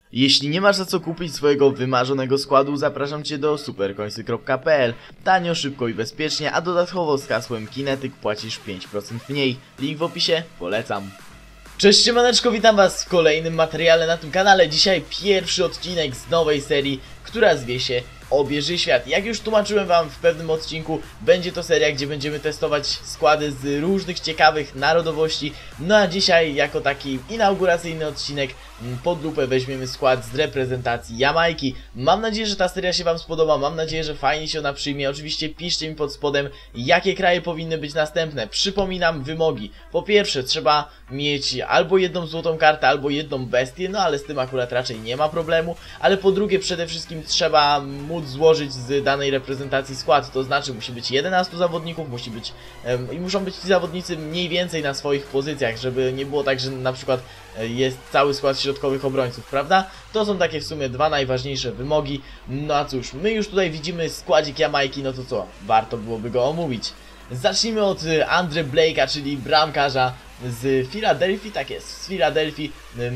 Jeśli nie masz za co kupić swojego wymarzonego składu, zapraszam Cię do supercoinsy.pl. Tanio, szybko i bezpiecznie, a dodatkowo z hasłem Kinetyk płacisz 5% mniej. Link w opisie, polecam. Cześć siemaneczko, witam was w kolejnym materiale na tym kanale. Dzisiaj pierwszy odcinek z nowej serii, która zwie się Obieży Świat. Jak już tłumaczyłem wam w pewnym odcinku, będzie to seria, gdzie będziemy testować składy z różnych ciekawych narodowości. No a dzisiaj jako taki inauguracyjny odcinek pod lupę weźmiemy skład z reprezentacji Jamajki. Mam nadzieję, że ta seria się wam spodoba, mam nadzieję, że fajnie się ona przyjmie. Oczywiście piszcie mi pod spodem, jakie kraje powinny być następne. Przypominam wymogi. Po pierwsze trzeba mieć albo jedną złotą kartę, albo jedną bestię, no ale z tym akurat raczej nie ma problemu. Ale po drugie przede wszystkim trzeba móc złożyć z danej reprezentacji skład, to znaczy musi być 11 zawodników, i muszą być ci zawodnicy mniej więcej na swoich pozycjach, żeby nie było tak, że na przykład jest cały skład środkowych obrońców, prawda? To są takie w sumie dwa najważniejsze wymogi. No a cóż, my już tutaj widzimy składzik Jamajki, no to co? Warto byłoby go omówić. Zacznijmy od Andre Blake'a, czyli bramkarza z Filadelfii, tak jest, z Filadelfii,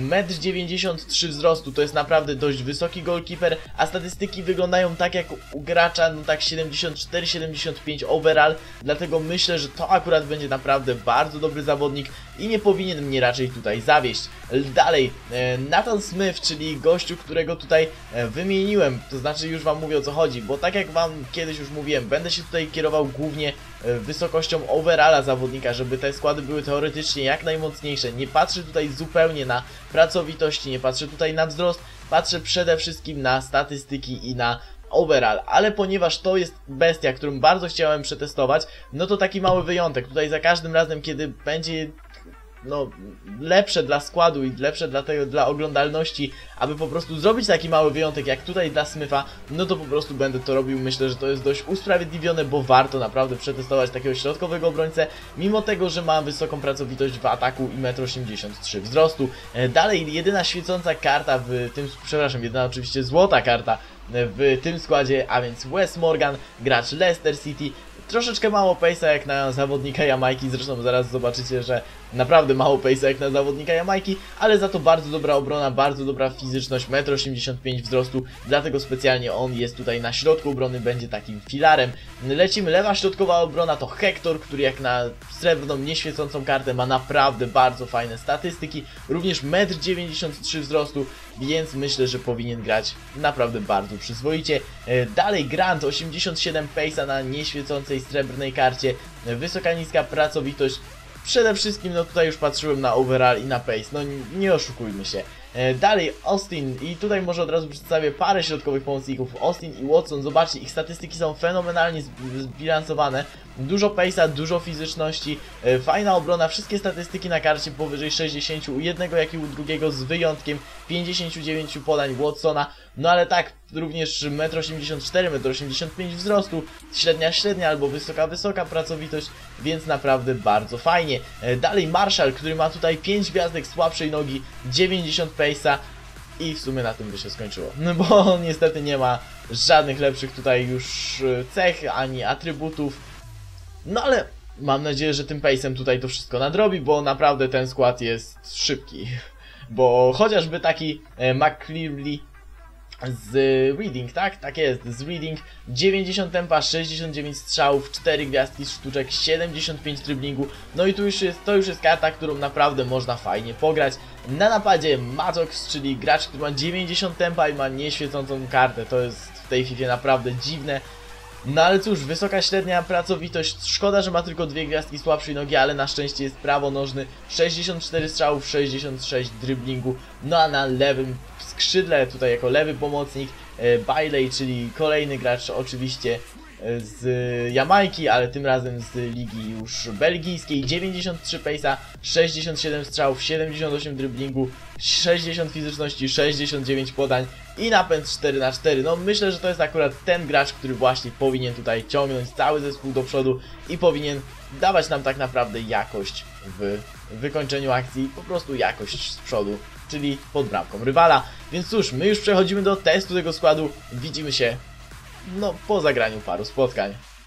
1,93 m wzrostu, to jest naprawdę dość wysoki goalkeeper, a statystyki wyglądają tak jak u gracza, no tak 74-75 overall, dlatego myślę, że to akurat będzie naprawdę bardzo dobry zawodnik i nie powinien mnie raczej tutaj zawieść. Dalej, Nathan Smith, czyli gościu, którego tutaj wymieniłem, to znaczy już wam mówię o co chodzi, bo tak jak wam kiedyś już mówiłem, będę się tutaj kierował głównie wysokością overalla zawodnika, żeby te składy były teoretycznie jak najmocniejsze. Nie patrzę tutaj zupełnie na pracowitości, nie patrzę tutaj na wzrost, patrzę przede wszystkim na statystyki i na overall, ale ponieważ to jest bestia, którą bardzo chciałem przetestować, no to taki mały wyjątek. Tutaj za każdym razem, kiedy będzie lepsze dla składu i lepsze dla oglądalności, aby po prostu zrobić taki mały wyjątek jak tutaj dla Smitha, no to po prostu będę to robił. Myślę, że to jest dość usprawiedliwione, bo warto naprawdę przetestować takiego środkowego obrońcę, mimo tego, że ma wysoką pracowitość w ataku i 1,83 m wzrostu. Dalej, jedyna świecąca karta w tym, jedyna oczywiście złota karta w tym składzie, a więc Wes Morgan, gracz Leicester City. Troszeczkę mało pace'a jak na zawodnika Jamajki, zresztą zaraz zobaczycie, że naprawdę mało pace'a jak na zawodnika Jamajki, ale za to bardzo dobra obrona, bardzo dobra fizyczność, 1,85 m wzrostu, dlatego specjalnie on jest tutaj na środku obrony, będzie takim filarem. Lecimy, lewa środkowa obrona to Hector, który jak na srebrną, nieświecącą kartę ma naprawdę bardzo fajne statystyki, również 1,93 m wzrostu, więc myślę, że powinien grać naprawdę bardzo przyzwoicie. Dalej Grant, 87 pace'a na nieświecącej srebrnej karcie, wysoka, niska pracowitość. Przede wszystkim, no tutaj już patrzyłem na overall i na pace, no nie oszukujmy się. Dalej Austin i tutaj może od razu przedstawię parę środkowych pomocników. Austin i Watson, zobaczcie, ich statystyki są fenomenalnie zbilansowane. Dużo pace'a, dużo fizyczności, fajna obrona, wszystkie statystyki na karcie powyżej 60 u jednego jak i u drugiego, z wyjątkiem 59 podań Watsona. No ale tak, również 1,84 m, 1,85 m wzrostu, średnia albo wysoka pracowitość, więc naprawdę bardzo fajnie. Dalej Marshall, który ma tutaj 5 gwiazdek słabszej nogi, 90 pace'a i w sumie na tym by się skończyło. No bo niestety nie ma żadnych lepszych tutaj już cech ani atrybutów. No ale mam nadzieję, że tym pace'em tutaj to wszystko nadrobi, bo naprawdę ten skład jest szybki. Bo chociażby taki McClearly z Reading, tak? Tak jest, z Reading, 90 tempa, 69 strzałów, 4 gwiazdki sztuczek, 75 driblingu. No i to już jest karta, którą naprawdę można fajnie pograć. Na napadzie Maddox, czyli gracz, który ma 90 tempa i ma nieświecącą kartę. To jest w tej FIFA naprawdę dziwne. No ale cóż, wysoka średnia pracowitość, szkoda, że ma tylko 2 gwiazdki słabszej nogi, ale na szczęście jest prawonożny, 64 strzałów, 66 driblingu. No a na lewym skrzydle, tutaj jako lewy pomocnik, Bailey, czyli kolejny gracz oczywiście z Jamajki, ale tym razem z ligi już belgijskiej, 93 pace'a, 67 strzałów, 78 driblingu, 60 fizyczności, 69 podań i napęd 4×4. No myślę, że to jest akurat ten gracz, który właśnie powinien tutaj ciągnąć cały zespół do przodu i powinien dawać nam tak naprawdę jakość w wykończeniu akcji, po prostu jakość z przodu, czyli pod bramką rywala. Więc cóż, my już przechodzimy do testu tego składu, widzimy się po zagraniu paru spotkań.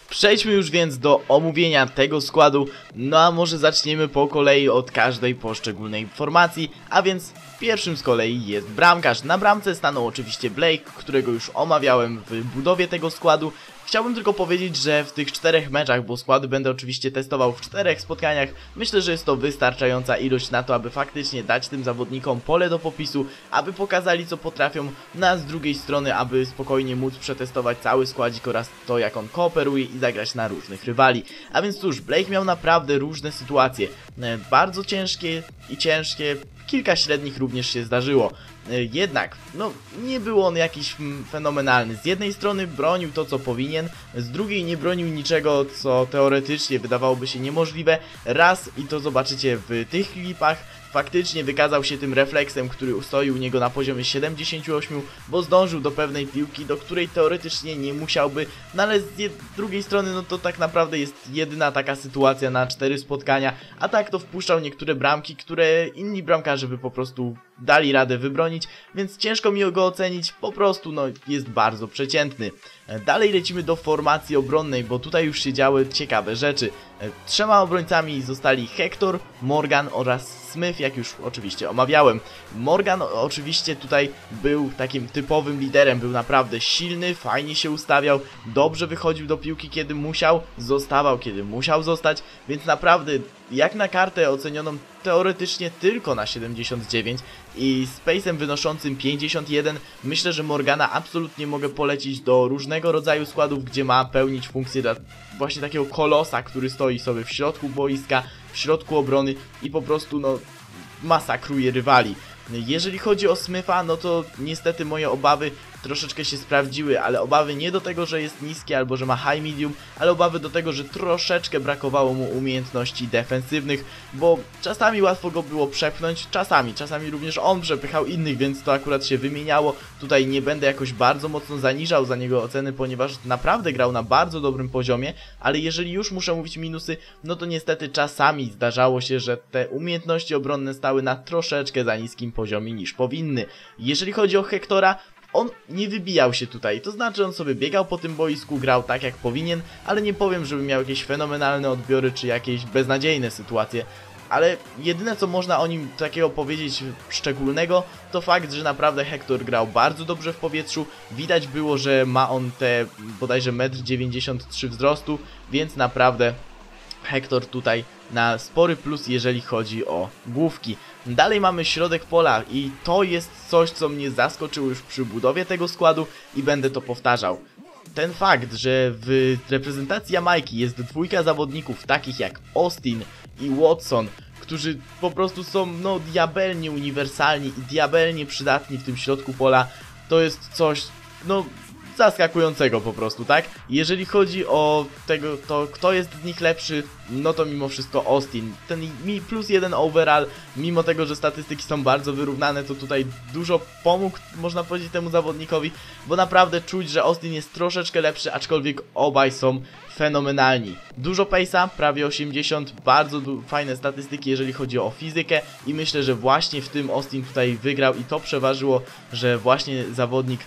Przejdźmy już więc do omówienia tego składu, no a może zaczniemy po kolei od każdej poszczególnej formacji, a więc pierwszym z kolei jest bramkarz. Na bramce stanął oczywiście Blake, którego już omawiałem w budowie tego składu. Chciałbym tylko powiedzieć, że w tych 4 meczach, bo składy będę oczywiście testował w 4 spotkaniach, myślę, że jest to wystarczająca ilość na to, aby faktycznie dać tym zawodnikom pole do popisu, aby pokazali co potrafią, no a z drugiej strony, aby spokojnie móc przetestować cały składzik oraz to, jak on kooperuje i zagrać na różnych rywali. A więc cóż, Blake miał naprawdę różne sytuacje, bardzo ciężkie i ciężkie, kilka średnich również się zdarzyło. Jednak, no, nie był on jakiś fenomenalny. Z jednej strony bronił to, co powinien, z drugiej nie bronił niczego, co teoretycznie wydawałoby się niemożliwe. Raz, i to zobaczycie w tych klipach, faktycznie wykazał się tym refleksem, który stoi u niego na poziomie 78, bo zdążył do pewnej piłki, do której teoretycznie nie musiałby, no ale z drugiej strony, no to tak naprawdę jest jedyna taka sytuacja na 4 spotkania, a tak to wpuszczał niektóre bramki, które inni bramkarze by po prostu dali radę wybronić, więc ciężko mi go ocenić, po prostu no jest bardzo przeciętny. Dalej lecimy do formacji obronnej, bo tutaj już się działy ciekawe rzeczy. 3 obrońcami zostali Hector, Morgan oraz Smith, jak już oczywiście omawiałem. Morgan oczywiście tutaj był takim typowym liderem, był naprawdę silny, fajnie się ustawiał, dobrze wychodził do piłki kiedy musiał, zostawał kiedy musiał zostać, więc naprawdę jak na kartę ocenioną teoretycznie tylko na 79 i z pace'em wynoszącym 51, myślę, że Morgana absolutnie mogę polecić do różnego rodzaju składów, gdzie ma pełnić funkcję dla właśnie takiego kolosa, który stoi sobie w środku boiska, w środku obrony i po prostu no masakruje rywali. Jeżeli chodzi o Smitha, no to niestety moje obawy troszeczkę się sprawdziły, ale obawy nie do tego, że jest niski albo że ma high medium, ale obawy do tego, że troszeczkę brakowało mu umiejętności defensywnych, bo czasami łatwo go było przepchnąć, czasami również on przepychał innych, więc to akurat się wymieniało. Tutaj nie będę jakoś bardzo mocno zaniżał za niego oceny, ponieważ naprawdę grał na bardzo dobrym poziomie, ale jeżeli już muszę mówić minusy, no to niestety czasami zdarzało się, że te umiejętności obronne stały na troszeczkę za niskim poziomie niż powinny. Jeżeli chodzi o Hectora, on nie wybijał się tutaj, to znaczy on sobie biegał po tym boisku, grał tak jak powinien, ale nie powiem, żeby miał jakieś fenomenalne odbiory czy jakieś beznadziejne sytuacje. Ale jedyne co można o nim takiego powiedzieć szczególnego, to fakt, że naprawdę Hector grał bardzo dobrze w powietrzu. Widać było, że ma on te bodajże 1,93 m wzrostu, więc naprawdę Hector tutaj na spory plus, jeżeli chodzi o główki. Dalej mamy środek pola i to jest coś, co mnie zaskoczyło już przy budowie tego składu i będę to powtarzał. Ten fakt, że w reprezentacji Jamajki jest 2 zawodników takich jak Austin i Watson, którzy po prostu są no diabelnie uniwersalni i diabelnie przydatni w tym środku pola, to jest coś no zaskakującego po prostu, tak? Jeżeli chodzi o tego, to kto jest z nich lepszy, no to mimo wszystko Austin. Ten +1 overall, mimo tego, że statystyki są bardzo wyrównane, to tutaj dużo pomógł, można powiedzieć, temu zawodnikowi, bo naprawdę czuć, że Austin jest troszeczkę lepszy, aczkolwiek obaj są fenomenalni. Dużo pace'a, prawie 80, bardzo fajne statystyki, jeżeli chodzi o fizykę i myślę, że właśnie w tym Austin tutaj wygrał i to przeważyło, że właśnie zawodnik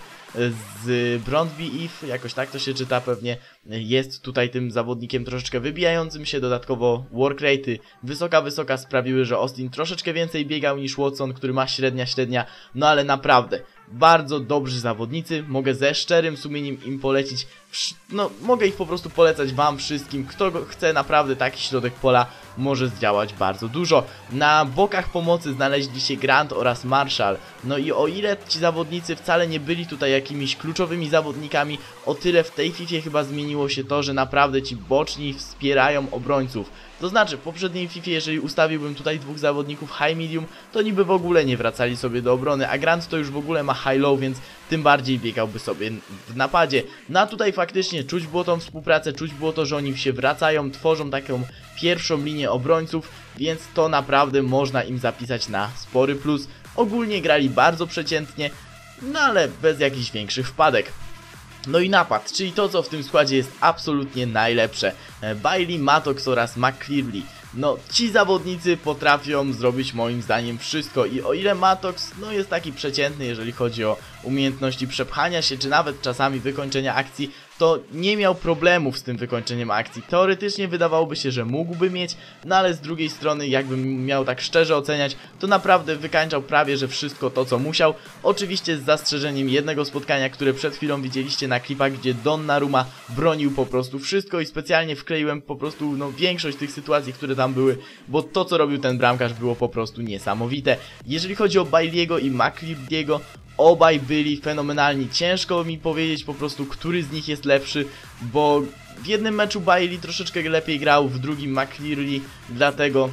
z Brondby Eve, jakoś tak to się czyta pewnie, jest tutaj tym zawodnikiem troszeczkę wybijającym się, dodatkowo work rate'y wysoka sprawiły, że Austin troszeczkę więcej biegał niż Watson, który ma średnia, no ale naprawdę bardzo dobrzy zawodnicy, mogę ze szczerym sumieniem im polecić, no mogę ich po prostu polecać wam wszystkim, kto chce naprawdę taki środek pola, może zdziałać bardzo dużo. Na bokach pomocy znaleźli się Grant oraz Marshall, no i o ile ci zawodnicy wcale nie byli tutaj jakimiś kluczowymi zawodnikami, o tyle w tej FIFA chyba zmieniło się to, że naprawdę ci boczni wspierają obrońców. To znaczy, w poprzedniej FIFA, jeżeli ustawiłbym tutaj 2 zawodników high medium, to niby w ogóle nie wracali sobie do obrony, a Grant to już w ogóle ma high low, więc tym bardziej biegałby sobie w napadzie. No a tutaj faktycznie czuć było tą współpracę, czuć było to, że oni się wracają, tworzą taką pierwszą linię obrońców, więc to naprawdę można im zapisać na spory plus. Ogólnie grali bardzo przeciętnie, no ale bez jakichś większych wpadek. No i napad, czyli to, co w tym składzie jest absolutnie najlepsze. Bailey, Mattox oraz McCleary. No, ci zawodnicy potrafią zrobić moim zdaniem wszystko i o ile Mattox no jest taki przeciętny, jeżeli chodzi o umiejętności przepchania się, czy nawet czasami wykończenia akcji, to nie miał problemów z tym wykończeniem akcji. Teoretycznie wydawałoby się, że mógłby mieć, no ale z drugiej strony, jakbym miał tak szczerze oceniać, to naprawdę wykańczał prawie że wszystko to, co musiał. Oczywiście z zastrzeżeniem jednego spotkania, które przed chwilą widzieliście na klipach, gdzie Donnarumma bronił po prostu wszystko i specjalnie wkleiłem po prostu większość tych sytuacji, które tam były, bo to, co robił ten bramkarz, było po prostu niesamowite. Jeżeli chodzi o Bailey'ego i McCreery'ego, obaj byli fenomenalni. Ciężko mi powiedzieć po prostu, który z nich jest lepszy, bo w jednym meczu Bailey troszeczkę lepiej grał, w drugim McCreery, dlatego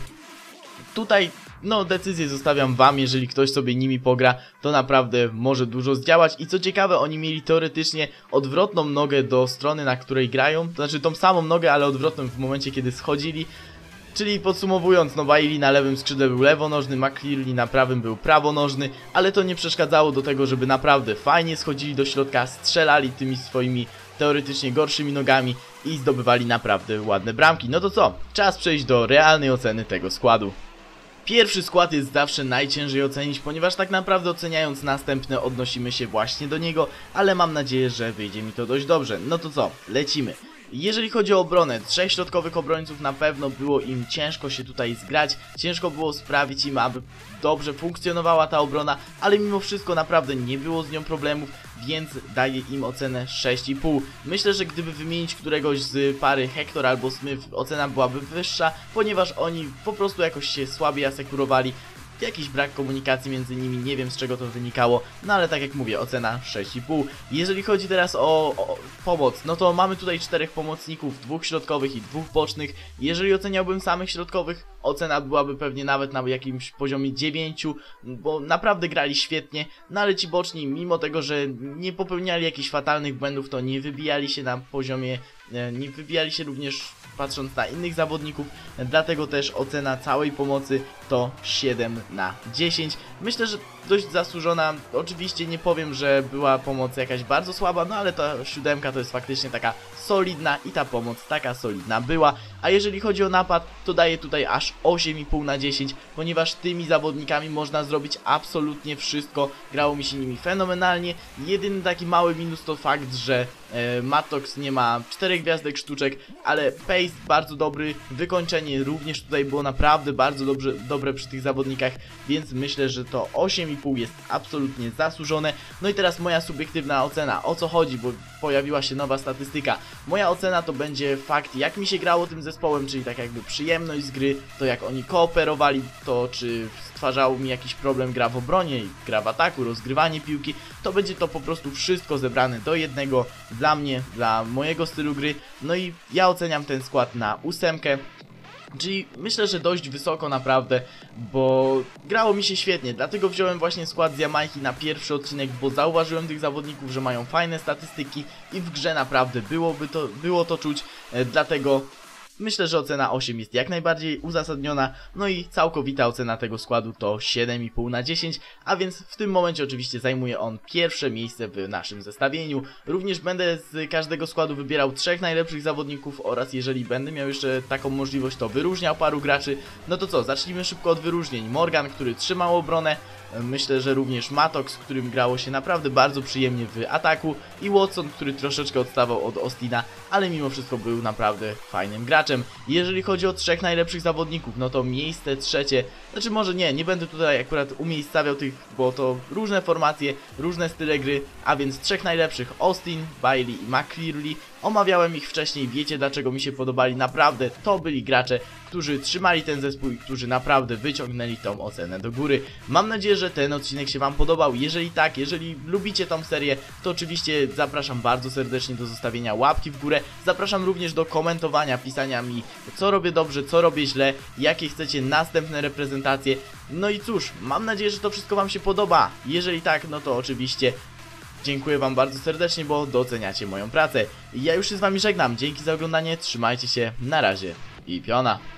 tutaj decyzję zostawiam wam. Jeżeli ktoś sobie nimi pogra, to naprawdę może dużo zdziałać. I co ciekawe, oni mieli teoretycznie odwrotną nogę do strony, na której grają, to znaczy tą samą nogę, ale odwrotną w momencie, kiedy schodzili. Czyli podsumowując, Bailey na lewym skrzydle był lewonożny, McCreery na prawym był prawonożny, ale to nie przeszkadzało do tego, żeby naprawdę fajnie schodzili do środka, strzelali tymi swoimi teoretycznie gorszymi nogami i zdobywali naprawdę ładne bramki. No to co? Czas przejść do realnej oceny tego składu. Pierwszy skład jest zawsze najciężej ocenić, ponieważ tak naprawdę oceniając następne odnosimy się właśnie do niego, ale mam nadzieję, że wyjdzie mi to dość dobrze. No to co? Lecimy. Jeżeli chodzi o obronę, 3 środkowych obrońców na pewno było im ciężko się tutaj zgrać, ciężko było sprawić im, aby dobrze funkcjonowała ta obrona, ale mimo wszystko naprawdę nie było z nią problemów, więc daję im ocenę 6,5. Myślę, że gdyby wymienić któregoś z pary Hector albo Smith, ocena byłaby wyższa, ponieważ oni po prostu jakoś się słabiej asekurowali. Jakiś brak komunikacji między nimi, nie wiem z czego to wynikało, no ale tak jak mówię, ocena 6,5. Jeżeli chodzi teraz o pomoc, no to mamy tutaj 4 pomocników, 2 środkowych i 2 bocznych. Jeżeli oceniałbym samych środkowych, ocena byłaby pewnie nawet na jakimś poziomie 9, bo naprawdę grali świetnie, no ale ci boczni, mimo tego, że nie popełniali jakichś fatalnych błędów, to nie wybijali się na poziomie, nie wybijali się również patrząc na innych zawodników, dlatego też ocena całej pomocy to 7/10. Myślę, że dość zasłużona. Oczywiście nie powiem, że była pomoc jakaś bardzo słaba, no ale ta 7 to jest faktycznie taka solidna i ta pomoc taka solidna była. A jeżeli chodzi o napad, to daję tutaj aż 8,5/10, ponieważ tymi zawodnikami można zrobić absolutnie wszystko. Grało mi się nimi fenomenalnie. Jedyny taki mały minus to fakt, że Mattox nie ma 4 gwiazdek sztuczek, ale pace bardzo dobry, wykończenie również tutaj było naprawdę bardzo dobre przy tych zawodnikach, więc myślę, że to 8,5 jest absolutnie zasłużone. No i teraz moja subiektywna ocena, o co chodzi, bo pojawiła się nowa statystyka. Moja ocena to będzie fakt, jak mi się grało tym zespołem, czyli tak jakby przyjemność z gry, to jak oni kooperowali, to czy stwarzało mi jakiś problem gra w obronie, gra w ataku, rozgrywanie piłki, to będzie to po prostu wszystko zebrane do jednego dla mnie, dla mojego stylu gry. No i ja oceniam ten skład na 8. Czyli myślę, że dość wysoko naprawdę, bo grało mi się świetnie, dlatego wziąłem właśnie skład z Jamajki na pierwszy odcinek, bo zauważyłem tych zawodników, że mają fajne statystyki i w grze naprawdę było to czuć, dlatego myślę, że ocena 8 jest jak najbardziej uzasadniona, no i całkowita ocena tego składu to 7,5/10, a więc w tym momencie oczywiście zajmuje on pierwsze miejsce w naszym zestawieniu. Również będę z każdego składu wybierał 3 najlepszych zawodników oraz jeżeli będę miał jeszcze taką możliwość, to wyróżniał paru graczy. No to co, zacznijmy szybko od wyróżnień. Morgan, który trzymał obronę. Myślę, że również Mattox, z którym grało się naprawdę bardzo przyjemnie w ataku i Watson, który troszeczkę odstawał od Austina, ale mimo wszystko był naprawdę fajnym graczem. Jeżeli chodzi o 3 najlepszych zawodników, no to miejsce trzecie, znaczy może nie będę tutaj akurat umiejscawiał tych, bo to różne formacje, różne style gry, a więc 3 najlepszych: Austin, Bailey i McCreery. Omawiałem ich wcześniej, wiecie dlaczego mi się podobali, naprawdę to byli gracze, którzy trzymali ten zespół i którzy naprawdę wyciągnęli tą ocenę do góry. Mam nadzieję, że ten odcinek się wam podobał. Jeżeli tak, jeżeli lubicie tą serię, to oczywiście zapraszam bardzo serdecznie do zostawienia łapki w górę. Zapraszam również do komentowania, pisania mi, co robię dobrze, co robię źle, jakie chcecie następne reprezentacje. No i cóż, mam nadzieję, że to wszystko wam się podoba. Jeżeli tak, no to oczywiście dziękuję wam bardzo serdecznie, bo doceniacie moją pracę. Ja już się z wami żegnam, dzięki za oglądanie, trzymajcie się, na razie i piona.